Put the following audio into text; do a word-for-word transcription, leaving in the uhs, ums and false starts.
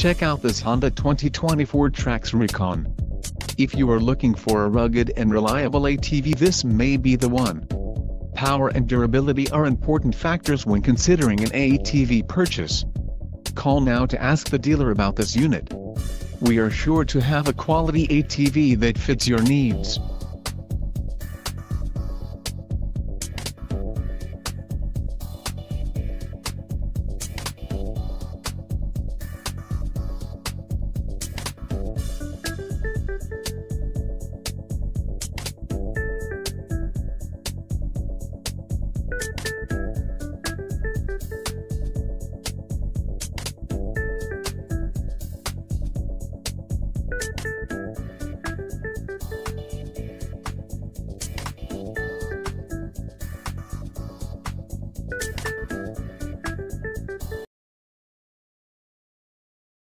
Check out this Honda twenty twenty FourTrax Recon. If you are looking for a rugged and reliable A T V, this may be the one. Power and durability are important factors when considering an A T V purchase. Call now to ask the dealer about this unit. We are sure to have a quality A T V that fits your needs.